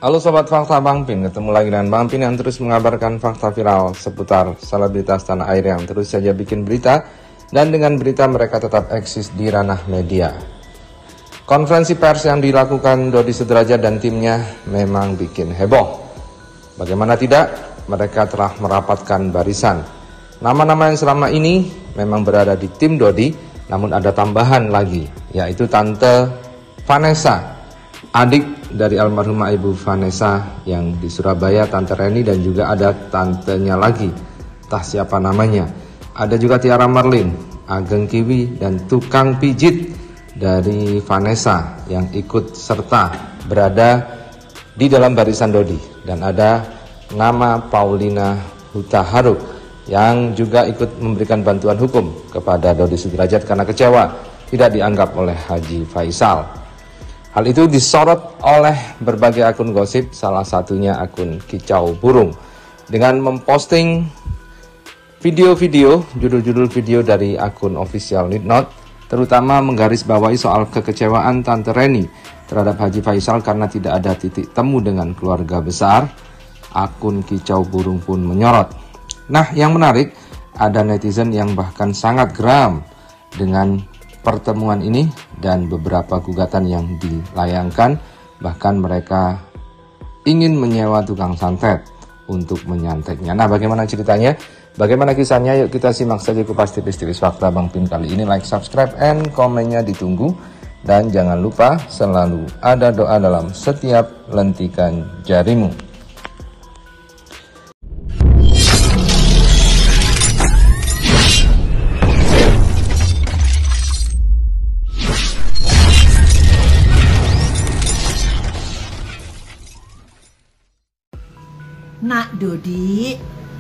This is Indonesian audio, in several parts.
Halo Sobat Fakta Bang Pin, ketemu lagi dengan Bang Pin yang terus mengabarkan fakta viral seputar selebritas tanah air yang terus saja bikin berita, dan dengan berita mereka tetap eksis di ranah media. Konferensi pers yang dilakukan Dodi Sudrajat dan timnya memang bikin heboh. Bagaimana tidak, mereka telah merapatkan barisan. Nama-nama yang selama ini memang berada di tim Dodi, namun ada tambahan lagi, yaitu Tante Vanessa, adik dari almarhumah Ibu Vanessa yang di Surabaya, Tante Reni, dan juga ada tantenya lagi, entah siapa namanya. Ada juga Tiara Marlin, Ageng Kiwi, dan tukang pijit dari Vanessa yang ikut serta berada di dalam barisan Dodi. Dan ada nama Paulina Hutaharuk yang juga ikut memberikan bantuan hukum kepada Dodi Sudrajat karena kecewa tidak dianggap oleh Haji Faisal. Hal itu disorot oleh berbagai akun gosip, salah satunya akun Kicau Burung, dengan memposting video-video, judul-judul video dari akun official Nidnot, terutama menggarisbawahi soal kekecewaan Tante Reni terhadap Haji Faisal karena tidak ada titik temu dengan keluarga besar. Akun Kicau Burung pun menyorot. Nah, yang menarik, ada netizen yang bahkan sangat geram dengan pertemuan ini dan beberapa gugatan yang dilayangkan. Bahkan mereka ingin menyewa tukang santet untuk menyantetnya. Nah, bagaimana ceritanya? Bagaimana kisahnya? Yuk kita simak saja kupas tipis-tipis fakta Bang Pin kali ini. Like, subscribe, and komennya ditunggu. Dan jangan lupa selalu ada doa dalam setiap lentikan jarimu. Nak Dodi,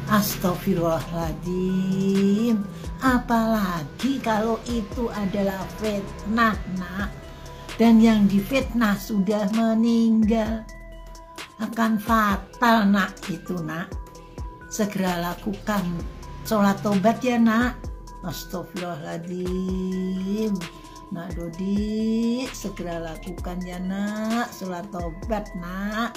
astagfirullahaladzim, apalagi kalau itu adalah fitnah, nak. Dan yang difitnah sudah meninggal, akan fatal, nak, itu, nak. Segera lakukan sholat tobat ya, nak. Astagfirullahaladzim. Nak Dodi, segera lakukan ya, nak, sholat tobat, nak.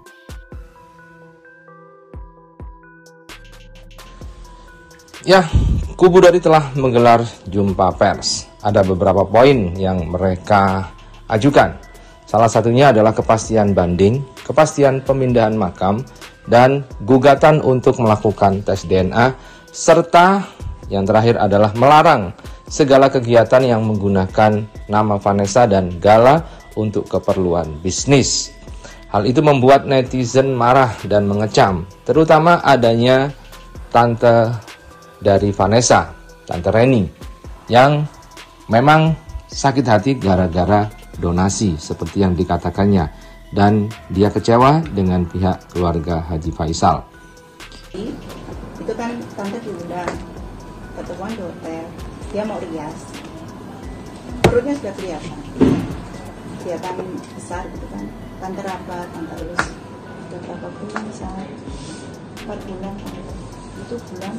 Ya, kubu Dodi telah menggelar jumpa pers. Ada beberapa poin yang mereka ajukan. Salah satunya adalah kepastian banding, kepastian pemindahan makam, dan gugatan untuk melakukan tes DNA, serta yang terakhir adalah melarang segala kegiatan yang menggunakan nama Vanessa dan Gala untuk keperluan bisnis. Hal itu membuat netizen marah dan mengecam, terutama adanya tante dari Vanessa, Tante Reni, yang memang sakit hati gara-gara donasi seperti yang dikatakannya, dan dia kecewa dengan pihak keluarga Haji Faisal. Itu kan tante diundang ketemuan di hotel, dia mau rias, perutnya sudah kelihatan besar gitu kan, tante rapat, tante urus, sudah berapa bulan besar, 4 bulan, itu bulan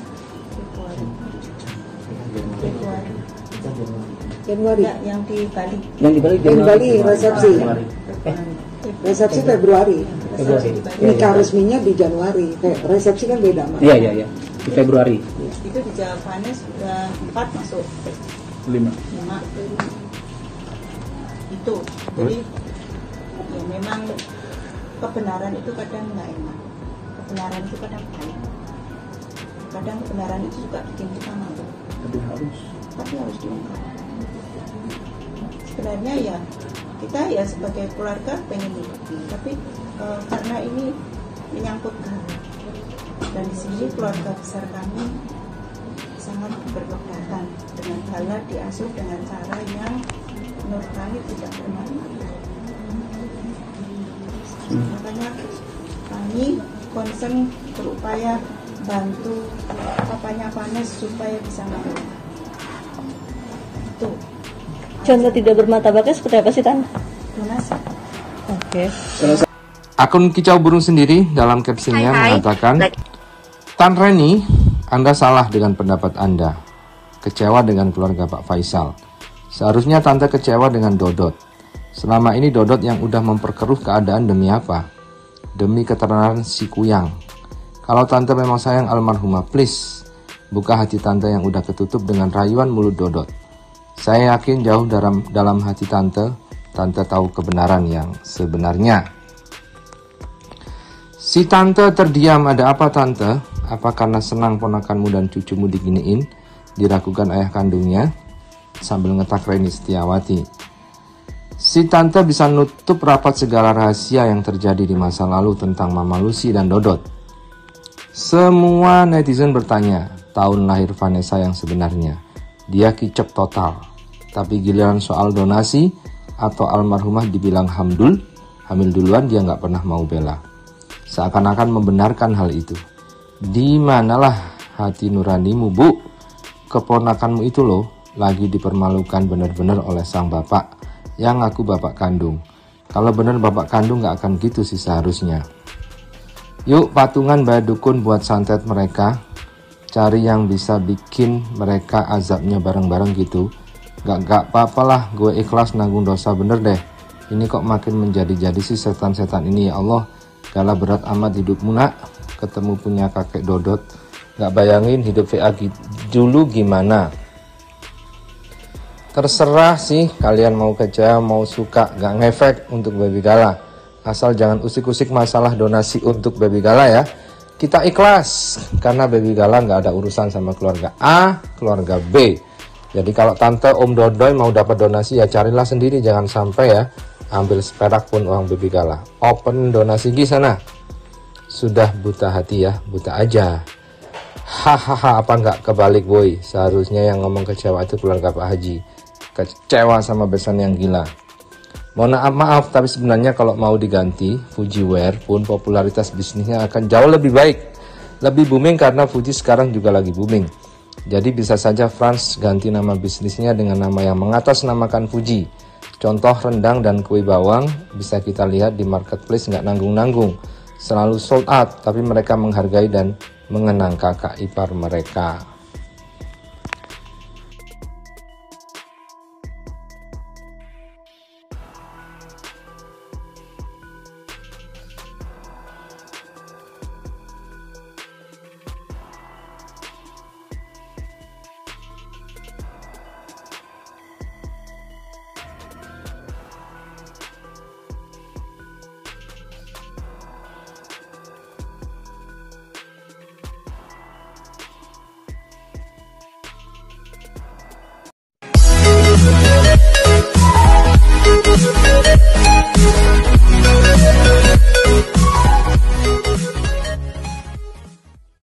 Januari. Ya, yang di Bali resepsi Februari. Nikah resminya di Januari, resepsi kan beda, Mas. Iya di Februari. Itu di Jawabannya sudah 4 masuk 5 itu. Jadi ya memang kebenaran itu kadang nggak enak, kebenaran itu kadang baik, kadang kebenaran itu juga bikin kita malu, tapi harus diungkap. Sebenarnya ya kita ya sebagai keluarga pengen hidupi, tapi karena ini menyangkut Gala, dan di sini keluarga besar kami sangat berkeberatan dengan Gala diasuh dengan cara yang menurut kami tidak bermanfaat. Makanya kami concern berupaya bantu papanya Vanessa supaya bisa ngomong. Itu. Contoh tidak bermartabatnya seperti apa sih, Tan? Donasi. Oke. Akun Kicau Burung sendiri dalam captionnya mengatakan, Tan Reni, Anda salah dengan pendapat Anda. Kecewa dengan keluarga Pak Faisal. Seharusnya Tante kecewa dengan Dodot. Selama ini Dodot yang udah memperkeruh keadaan demi apa? demi ketenaran si Kuyang. Kalau tante memang sayang almarhumah, please buka hati tante yang udah ketutup dengan rayuan mulut Dodot. Saya yakin jauh dalam hati tante tahu kebenaran yang sebenarnya. Si tante terdiam. Ada apa tante? Apa karena senang ponakanmu dan cucumu diginiin? Diragukan ayah kandungnya sambil ngetak Reni Setiawati. Si tante bisa nutup rapat segala rahasia yang terjadi di masa lalu tentang Mama Lucy dan Dodot. Semua netizen bertanya, tahun lahir Vanessa yang sebenarnya. Dia kicep total. Tapi giliran soal donasi atau almarhumah dibilang hamil duluan, dia nggak pernah mau bela. Seakan-akan membenarkan hal itu. Di manalah hati nuranimu, Bu? Keponakanmu itu loh lagi dipermalukan benar-benar oleh sang bapak yang ngaku bapak kandung. Kalau benar bapak kandung nggak akan gitu sih seharusnya. Yuk patungan bayar dukun buat santet mereka. Cari yang bisa bikin mereka azabnya bareng-bareng gitu. Gak apa-apalah, gue ikhlas nanggung dosa bener deh. Ini kok makin menjadi-jadi sih setan-setan ini, ya Allah. Galah berat amat hidupmu nak. Ketemu punya kakek Dodot. Gak bayangin hidup VA dulu gimana. Terserah sih kalian mau kecewa mau suka, gak ngefek untuk Baby Gala. Asal jangan usik-usik masalah donasi untuk Baby Gala ya. Kita ikhlas karena Baby Gala nggak ada urusan sama keluarga A, keluarga B. Jadi kalau tante Om Dodoy mau dapat donasi ya carilah sendiri, jangan sampai ya ambil seperak pun uang Baby Gala. Open donasi di sana. Sudah buta hati ya, buta aja. Hahaha, apa nggak kebalik boy? Seharusnya yang ngomong kecewa itu keluarga Pak Haji. Kecewa sama besan yang gila. Mohon maaf, tapi sebenarnya kalau mau diganti, Fujiware pun popularitas bisnisnya akan jauh lebih baik. Lebih booming karena Fuji sekarang juga lagi booming. Jadi bisa saja Franz ganti nama bisnisnya dengan nama yang mengatasnamakan Fuji. Contoh rendang dan kue bawang bisa kita lihat di marketplace nggak nanggung-nanggung. Selalu sold out, tapi mereka menghargai dan mengenang kakak ipar mereka.